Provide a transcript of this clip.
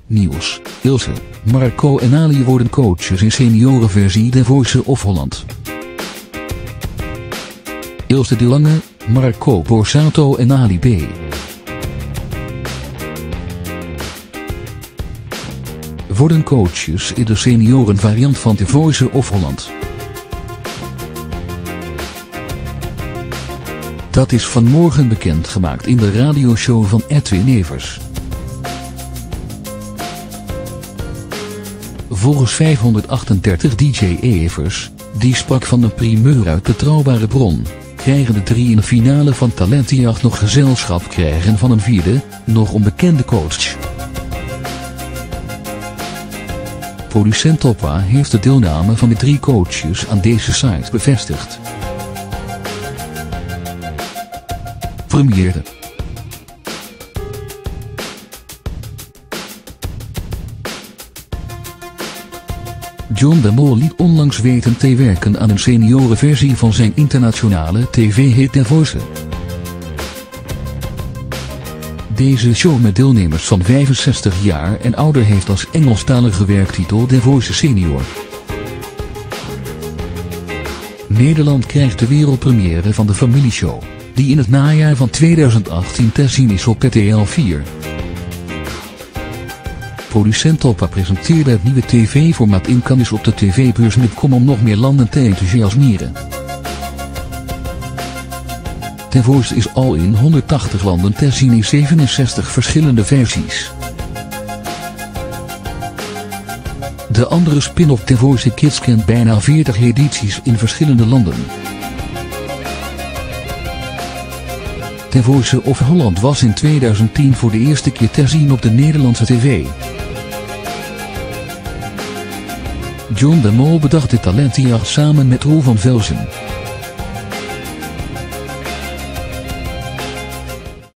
Nieuws. Ilse, Marco en Ali worden coaches in seniorenversie The Voice of Holland. Ilse de Lange, Marco Borsato en Ali B. worden coaches in de seniorenvariant van The Voice of Holland. Dat is vanmorgen bekendgemaakt in de radioshow van Edwin Evers. Volgens 538 DJ Evers, die sprak van een primeur uit betrouwbare bron, krijgen de drie in de finale van Talentenjacht nog gezelschap krijgen van een vierde, nog onbekende coach. Producent Toppa heeft de deelname van de drie coaches aan deze site bevestigd. Première. John de Mol liet onlangs weten te werken aan een seniorenversie van zijn internationale tv-hit The Voice. Deze show met deelnemers van 65 jaar en ouder heeft als Engelstalige werktitel The Voice Senior. Nederland krijgt de wereldpremière van de familieshow, die in het najaar van 2018 te zien is op RTL 4. Producent Toppa presenteerde het nieuwe tv-formaat in Cannes op de tv-beurs met om nog meer landen te enthousiasmeren. The Voice is al in 180 landen te zien in 67 verschillende versies. De andere spin-off The Voice Kids kent bijna 40 edities in verschillende landen. The Voice of Holland was in 2010 voor de eerste keer te zien op de Nederlandse tv. John de Mol bedacht de talentenjacht samen met Roel van Velzen.